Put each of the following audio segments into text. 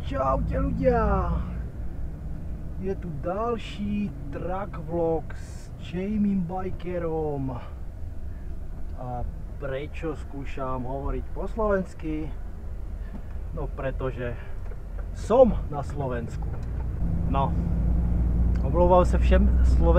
Čaute ľudia! Je tu další truck vlog s Jamiem Bikerom. A prečo skúšam hovoriť po slovensky? No pretože som na Slovensku. No, omlouvám se všem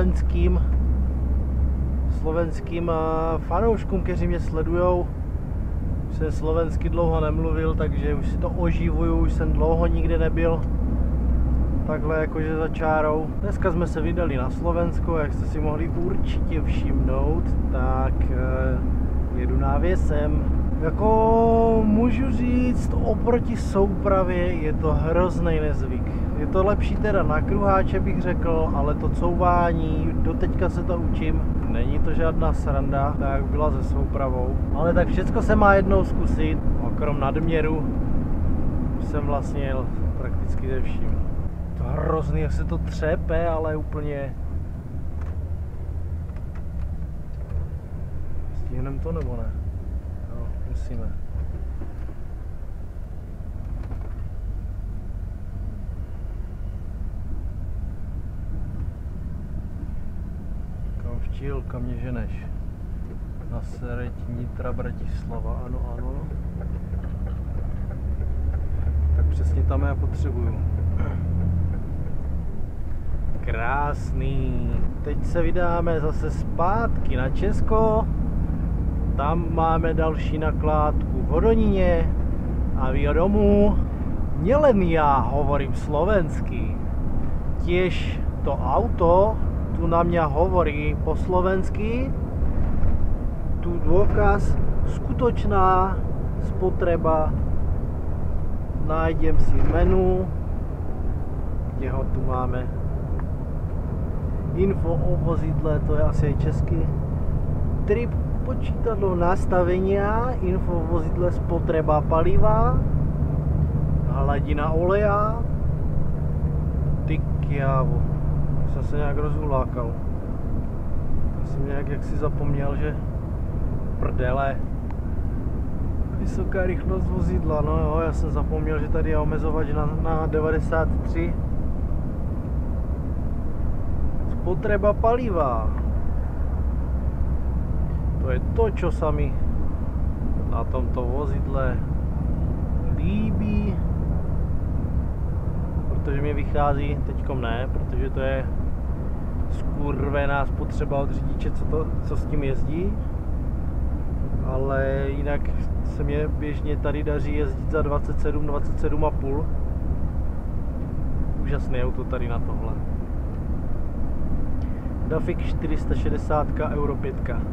slovenským fanouškům, kteří mě sledujou. Už jsem slovensky dlouho nemluvil, takže už si to oživuju, už jsem dlouho nikde nebyl takhle jakože za čárou. Dneska jsme se vydali na Slovensko, jak jste si mohli určitě všimnout, tak jedu návěsem. Jako můžu říct, oproti soupravě je to hrozný nezvyk. Je to lepší teda na kruháče, bych řekl, ale to couvání, doteďka se to učím, není to žádná sranda, tak byla se soupravou. Ale tak všecko se má jednou zkusit, okrom nadměru, už jsem vlastně jel prakticky ze vším. To hrozný, jak se to třepe, ale úplně... Stihneme to nebo ne? No, musíme. Kam včil, kam mě ženeš? Na Sereď, Nitra, Bratislava, ano, ano. Tak přesně tam já potřebuju. Krásný. Teď se vydáme zase zpátky na Česko. Tam máme další nakládku v Hodoníně a vy domů. Nielen já hovorím slovensky, tiež to auto tu na mňa hovorí po slovensky. Tu dôkaz, skutočná spotreba. Nájdem si menu, kde ho tu máme. Info o vozidle, to je asi aj česky. Trip, počítadlo nastavenia, info o vozidle, spotreba paliva, hladina oleja. Ty kjávo, jsem se nějak rozhulákal. Jsem nějak jaksi zapomněl, že prdele. Vysoká rychlost vozidla, no jo, já jsem zapomněl, že tady je omezovač na 93. Spotreba paliva. To je to, čo sa mi na tomto vozidle líbí. Protože mi vychází, teďkom ne, protože to je skurvená spotřeba od řidiče, co s tím jezdí. Ale jinak se mě běžně tady daří jezdit za 27,5. Úžasné auto tady na tohle. Dafik 460 Euro 5.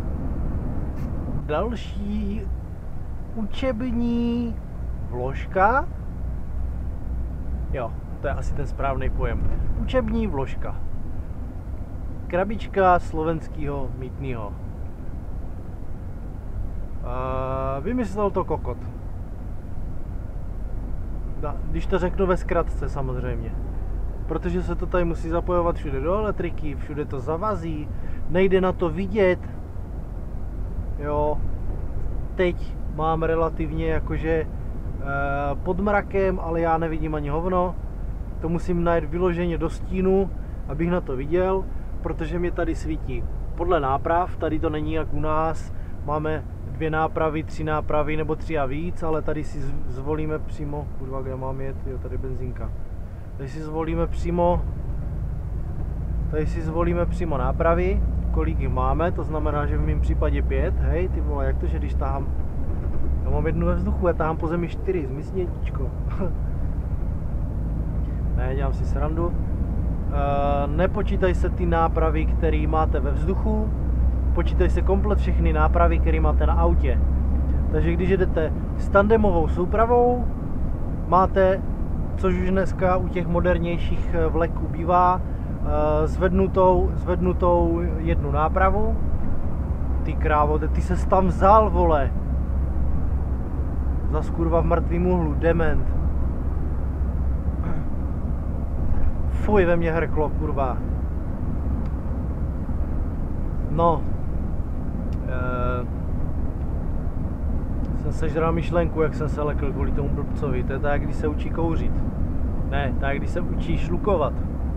Další učební vložka. Jo, to je asi ten správný pojem. Učební vložka. Krabička slovenského mýtného. Vymyslel to kokot. Když to řeknu ve zkratce samozřejmě. Protože se to tady musí zapojovat všude do elektriky, všude to zavazí, nejde na to vidět. Jo, teď mám relativně jakože pod mrakem, ale já nevidím ani hovno. To musím najít vyloženě do stínu, abych na to viděl, protože mě tady svítí podle náprav, tady to není jak u nás, máme 2 nápravy, 3 nápravy nebo 3 a víc, ale tady si zvolíme přímo, kurva, kde mám jet, jo, tady benzínka. Tady si zvolíme přímo nápravy, kolik jich máme, to znamená, že v mém případě 5, hej, ty vole, jak to, že když tahám, já mám jednu ve vzduchu, já tahám po zemi 4, zmizni jedničko. Ne, dělám si srandu. Nepočítaj se ty nápravy, které máte ve vzduchu, počítaj se komplet všechny nápravy, které máte na autě. Takže když jedete s tandemovou soupravou, máte, což už dneska u těch modernějších vleků bývá, zvednutou jednu nápravu. Ty krávo, ty ses tam vzal, vole. Zas kurva v mrtvým úhlu, dement. Fuj, ve mně hrklo, kurva. No. Jsem sežral myšlenku, jak jsem se lekl kvůli tomu blbcovi. To je tak, když se učí kouřit. Ne, tak když se učíš lukovat.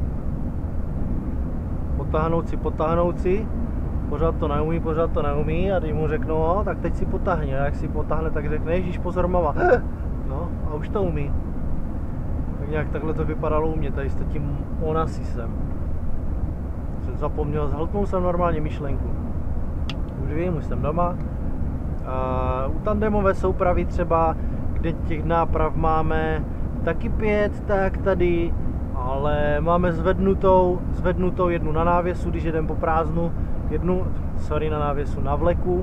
Potáhnout si, pořád to neumí a když mu řeknu, no, tak teď si potáhni. A jak si potáhne, tak řekne, ježíš, pozor, mama. No, a už to umí. Tak nějak takhle to vypadalo u mě, tady s tím Onassisem. Jsem zapomněl, zhltnul jsem normálně myšlenku. Už vím, už jsem doma. U tandemové soupravy třeba, kde těch náprav máme taky 5, tak tady, ale máme zvednutou jednu na návěsu, když jedem po prázdnu, na vleku,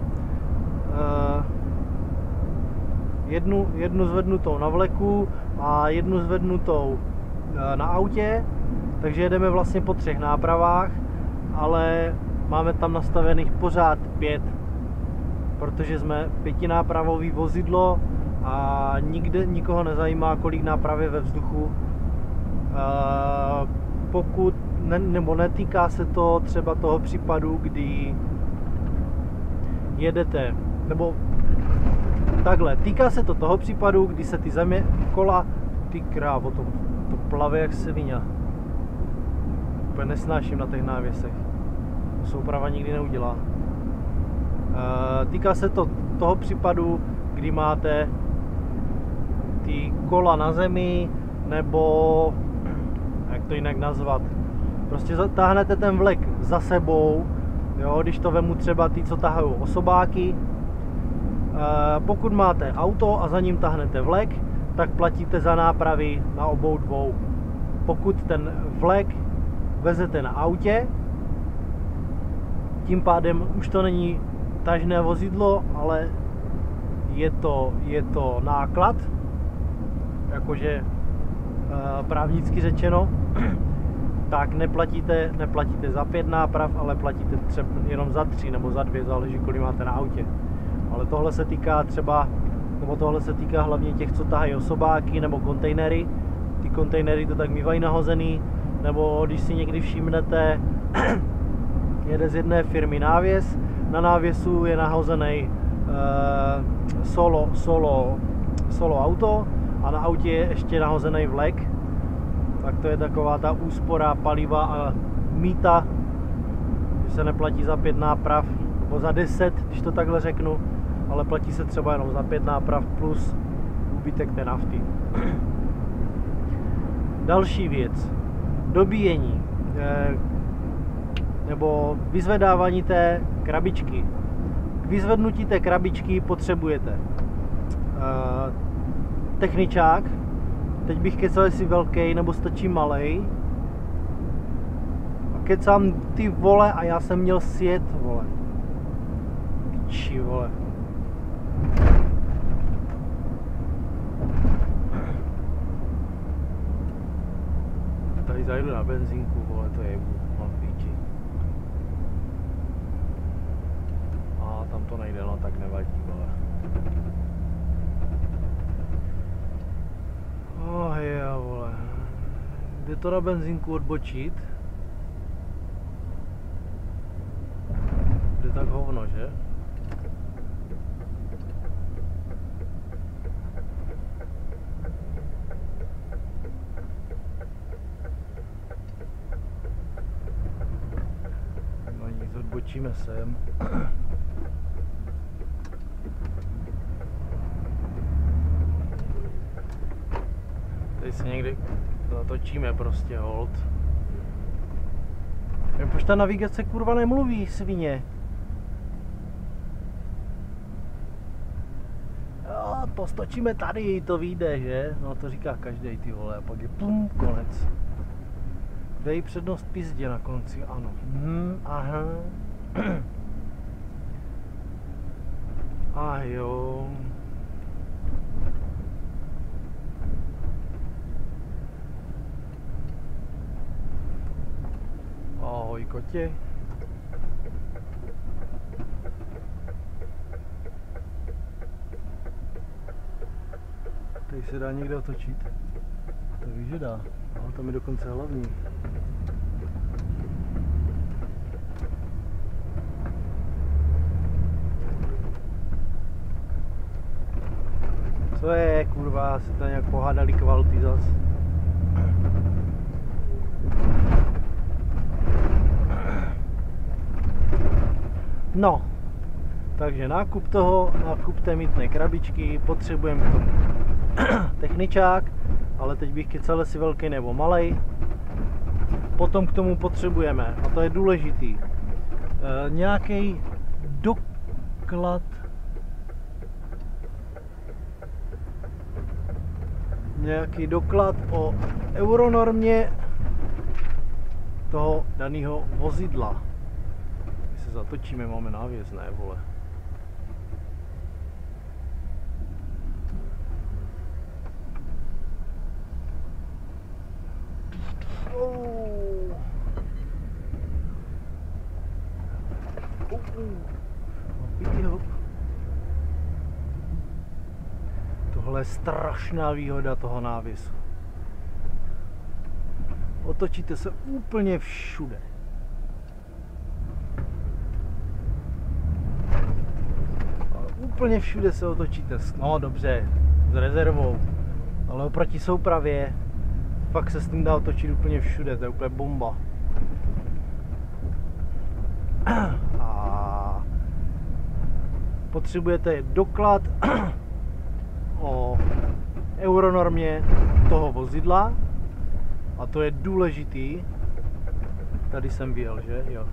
jednu zvednutou na vleku a jednu zvednutou na autě, takže jedeme vlastně po 3 nápravách, ale máme tam nastavených pořád 5, protože jsme 5nápravový vozidlo a nikoho nezajímá, kolik náprav je ve vzduchu. Pokud nebo netýká se to třeba toho případu, kdy jedete, nebo takhle, týká se to toho případu, kdy se ty kola, ty krávo, to plave jak svině. Úplně nesnáším na těch návěsech. To souprava nikdy neudělá. Týká se to toho případu, kdy máte ty kola na zemi, nebo jak to jinak nazvat, prostě táhnete ten vlek za sebou, jo, když to vemu třeba ty, co tahají osobáky. Pokud máte auto a za ním táhnete vlek, tak platíte za nápravy na obou dvou. Pokud ten vlek vezete na autě, tím pádem už to není tažné vozidlo, ale je to náklad, jakože právnicky řečeno, tak neplatíte za 5 náprav, ale platíte třeba jenom za 3 nebo za 2, záleží, kolik máte na autě. Ale tohle se týká hlavně těch, co tahají osobáky nebo kontejnery. Ty kontejnery to tak mývají nahozený, nebo když si někdy všimnete, jede z jedné firmy návěs, na návěsu je nahozený solo auto a na autě je ještě nahozený vlek. Tak to je taková ta úspora paliva a mýta, že se neplatí za 5 náprav, nebo za 10, když to takhle řeknu, ale platí se třeba jenom za 5 náprav plus úbytek té nafty. Další věc, dobíjení, nebo vyzvedávání té krabičky. K vyzvednutí té krabičky potřebujete techničák. Teď bych kecal, jestli velký nebo stačí malej. A kecám, ty vole, a já jsem měl sjet, vole. Piči, vole. Tady zajdu na benzínku, vole, to je mám píči. A tam to nejde, no tak nevadí, vole. Oh já, vole. Jde to na benzínku odbočit? Jde tak hovno, že? No nic, odbočíme sem. Tady se někdy zatočíme prostě, hold. Proč ta navigace kurva nemluví, svině? Jo, to stočíme tady, to vyjde, že? No to říká každej, ty vole, a pak je pum, konec. Dej přednost pizdě na konci, ano. Aha. A jo. Ahoj kotě. Tady se dá někde otočit. To víš, že dá. No, tam je dokonce hlavní. Co je, kurva, se to nějak pohádali kvality zas. No, takže nákup té mýtné krabičky, potřebujeme k tomu techničák, ale teď bych kecal, jestli velký nebo malej. Potom k tomu potřebujeme, a to je důležitý, nějaký doklad, o euronormě toho daného vozidla. My se zatočíme, máme návěs, ne vole. Tohle je strašná výhoda toho návěsu. Otočíte se úplně všude. Úplně všude se otočíte. No dobře, s rezervou. Ale oproti soupravě fakt se s tím dá otočit úplně všude, to je úplně bomba. A potřebujete doklad o euronormě toho vozidla a to je důležitý. Tady jsem vyjel, že? Jo.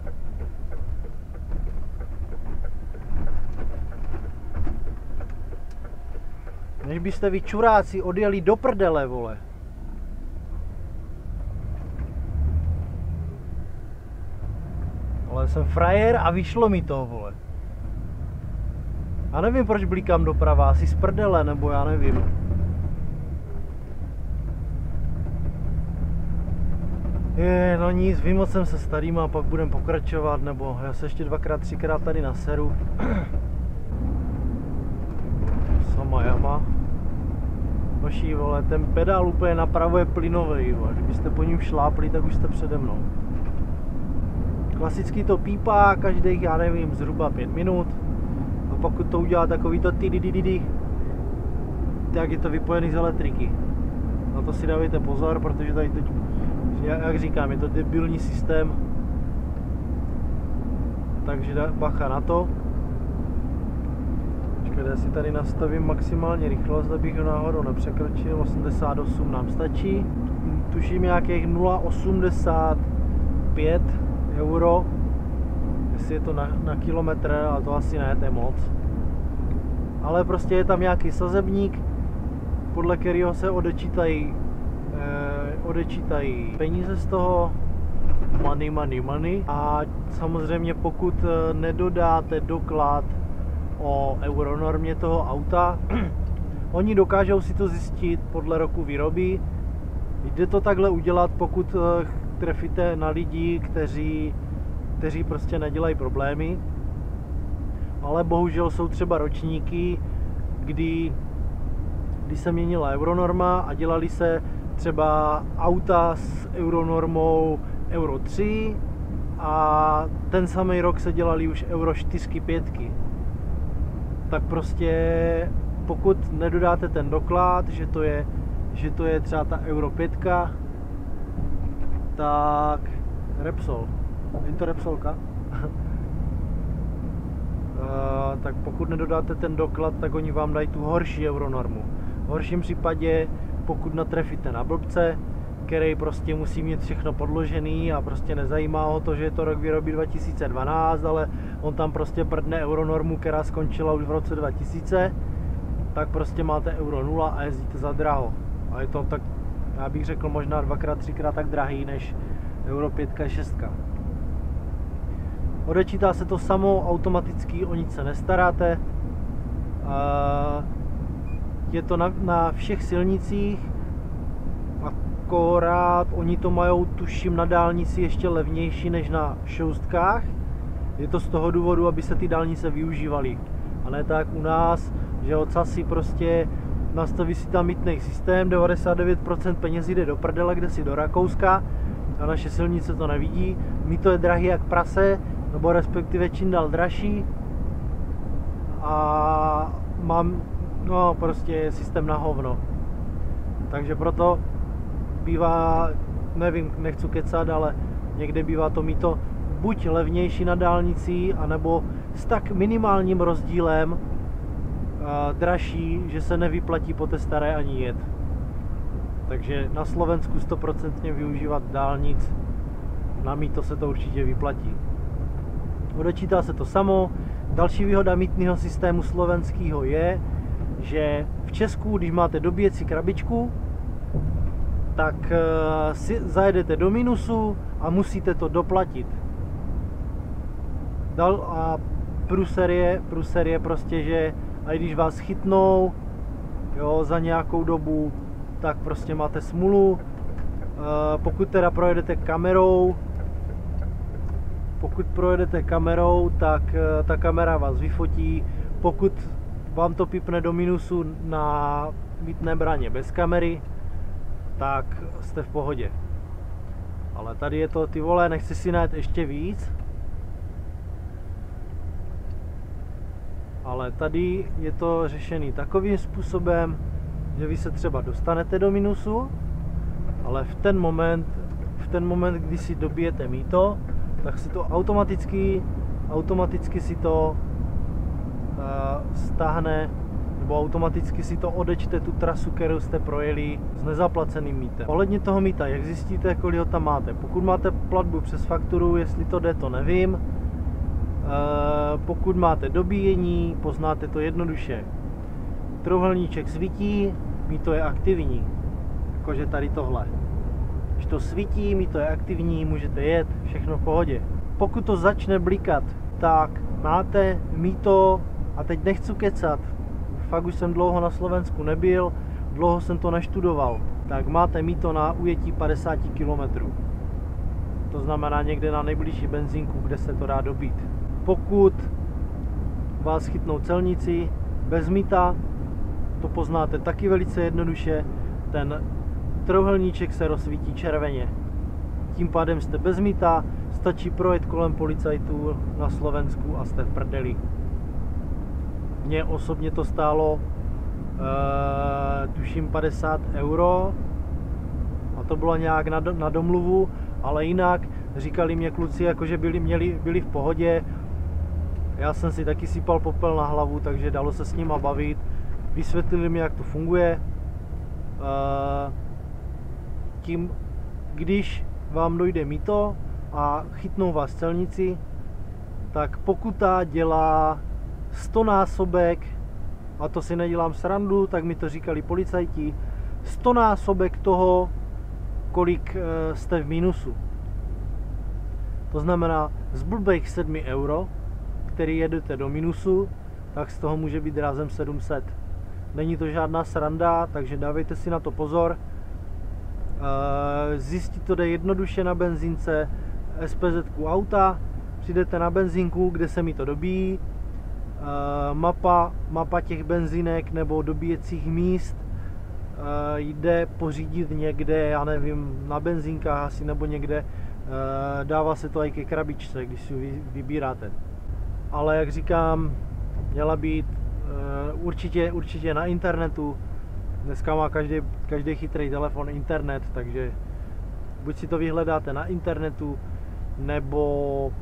Než byste vy čuráci odjeli do prdele, vole. Ale jsem frajer a vyšlo mi to, vole. Já nevím, proč blíkám doprava, asi z prdele, nebo já nevím. No nic, vymocem se starým a pak budem pokračovat, nebo já se ještě 2x, 3x tady naseru. Sama jama. Hoší, vole, ten pedál úplně napravo je plynový, vole. Kdybyste po něm šlápli, tak už jste přede mnou. Klasicky to pípá každých, já nevím, zhruba 5 minut. A pokud to udělá takový to ty, tak je to vypojený z elektriky. Na to si dávejte pozor, protože tady teď, jak říkám, je to debilní systém. Takže bacha na to. Počkejte, já si tady nastavím maximální rychlost, abych ho náhodou nepřekročil. 88 nám stačí. Tuším nějakých 0,85 euro. Jestli je to na kilometr, ale to asi ne, to je moc. Ale prostě je tam nějaký sazebník, podle kterého se odečítají peníze z toho. Money. A samozřejmě pokud nedodáte doklad o euronormě toho auta, oni dokážou si to zjistit podle roku výroby. Jde to takhle udělat, pokud trefíte na lidi, kteří prostě nedělají problémy. Ale bohužel jsou třeba ročníky, kdy se měnila euronorma a dělali se třeba auta s euronormou Euro 3 a ten samý rok se dělali už Euro 4, 5. Tak prostě pokud nedodáte ten doklad, že to je třeba ta Euro 5, tak Repsol. Je to Repsolka? Tak pokud nedodáte ten doklad, tak oni vám dají tu horší euronormu. V horším případě, pokud natrefíte na blbce, který prostě musí mít všechno podložený a prostě nezajímá ho to, že je to rok výroby 2012, ale on tam prostě prdne euronormu, která skončila už v roce 2000, tak prostě máte Euro 0 a jezdíte za draho. A je to tak, já bych řekl, možná 2x, 3x tak drahý než Euro 5, 6. Odečítá se to samo, automaticky, o nic se nestaráte. Je to na všech silnicích, akorát oni to mají, tuším, na dálnici ještě levnější než na šoustkách. Je to z toho důvodu, aby se ty dálnice využívaly. A ne tak u nás, že ocasí prostě nastaví si tam mýtný systém, 99% peněz jde do prdele, kde si do Rakouska a naše silnice to nevidí. Mýto je drahý jak prase, nebo respektive čím dál dražší a mám, no prostě systém na hovno. Takže proto bývá, nevím, nechci kecat, ale někde bývá to mýto buď levnější na dálnici, anebo s tak minimálním rozdílem dražší, že se nevyplatí po té staré ani jet. Takže na Slovensku 100% využívat dálnic, na mýto se to určitě vyplatí. Odečítá se to samo. Další výhoda mýtného systému slovenského je, že v Česku, když máte dobíjecí krabičku, tak si zajedete do minusu a musíte to doplatit. A průser je prostě, že a když vás chytnou, jo, za nějakou dobu, tak prostě máte smůlu. Pokud teda projedete kamerou, tak ta kamera vás vyfotí. Pokud vám to pípne do minusu na mýtné braně bez kamery, tak jste v pohodě. Ale tady je to, ty vole, nechci si najít ještě víc. Ale tady je to řešený takovým způsobem, že vy se třeba dostanete do minusu, ale v ten moment, kdy si dobijete mýto, tak si to automaticky si to stáhne, nebo automaticky si to odečte tu trasu, kterou jste projeli s nezaplaceným mýtem. Ohledně toho mýta, jak zjistíte, kolik ho tam máte? Pokud máte platbu přes fakturu, jestli to jde, to nevím. Pokud máte dobíjení, poznáte to jednoduše. Trojúhelníček svítí, mýto je aktivní. Jakože tady tohle. Když to svítí, mýto je aktivní, můžete jet, všechno v pohodě. Pokud to začne blikat, tak máte mýto, a teď nechci kecat, fakt už jsem dlouho na Slovensku nebyl, dlouho jsem to neštudoval, tak máte mýto na ujetí 50 km. To znamená někde na nejbližší benzínku, kde se to dá dobít. Pokud vás chytnou celníci bez mýta, to poznáte taky velice jednoduše, ten trojúhelníček se rozsvítí červeně. Tím pádem jste bez mýta, stačí projet kolem policajtů na Slovensku a jste v prdeli. Mně osobně to stálo tuším 50 €, a to bylo nějak na domluvu, ale jinak říkali mě kluci, jakože byli v pohodě. Já jsem si taky sypal popel na hlavu, takže dalo se s nima bavit. Vysvětlili mi, jak to funguje. Tím, když vám dojde mýto a chytnou vás celníci, tak pokuta dělá 100násobek, a to si nedělám srandu, tak mi to říkali policajti, 100násobek toho, kolik jste v mínusu. To znamená, z blbých 7 €, který jedete do minusu, tak z toho může být rázem 700. Není to žádná sranda, takže dávejte si na to pozor. Zjistit to jde jednoduše na benzínce, SPZ-ku auta, přijdete na benzínku, kde se mi to dobíjí, mapa těch benzínek nebo dobíjecích míst jde pořídit někde, já nevím, na benzínkách asi nebo někde, dává se to i ke krabičce, když si ji vybíráte. Ale jak říkám, měla být určitě na internetu. Dneska má každý chytrý telefon internet, takže buď si to vyhledáte na internetu, nebo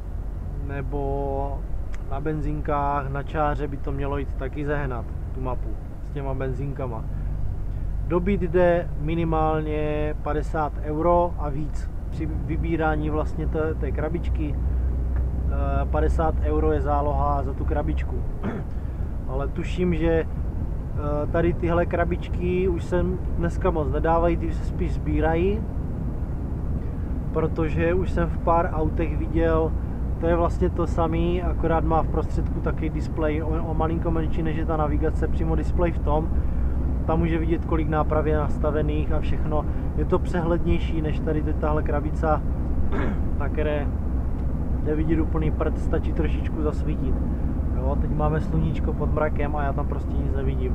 na benzínkách, na čáře by to mělo jít taky sehnat, tu mapu s těma benzínkama. Dobít jde minimálně 50 € a víc. Při vybírání vlastně té krabičky 50 € je záloha za tu krabičku. Ale tuším, že tady tyhle krabičky už se dneska moc nedávají, ty se spíš sbírají, protože už jsem v pár autech viděl, to je vlastně to samé, akorát má v prostředku takový displej o malinko menší, než je ta navigace, přímo displej v tom. Tam může vidět, kolik náprav je nastavených a všechno. Je to přehlednější než tady tahle krabice, na které jde vidět úplný prd, stačí trošičku zasvítit. Jo, teď máme sluníčko pod mrakem a já tam prostě nic nevidím.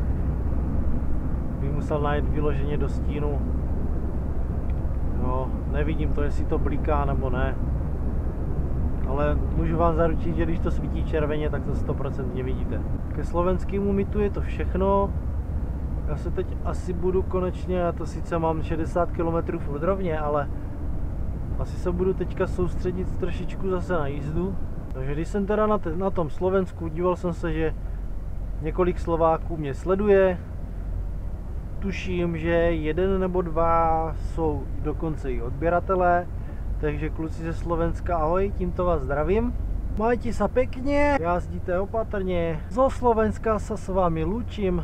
Bych musel najít vyloženě do stínu. Jo, nevidím to, jestli to bliká nebo ne. Ale můžu vám zaručit, že když to svítí červeně, tak to 100% vidíte. Ke slovenskému mýtu je to všechno. Já se teď asi budu konečně, já to sice mám 60 km furt rovně, ale asi se budu teďka soustředit trošičku zase na jízdu. Takže když jsem teda na tom Slovensku, díval jsem se, že několik Slováků mě sleduje. Tuším, že 1 nebo 2 jsou dokonce i odběratelé. Takže kluci ze Slovenska, ahoj, tímto vás zdravím. Majte sa pekne, jazdíte opatrně. Zo Slovenska sa s vámi lúčim.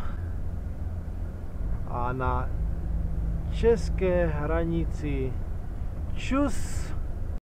A na české hranici čus.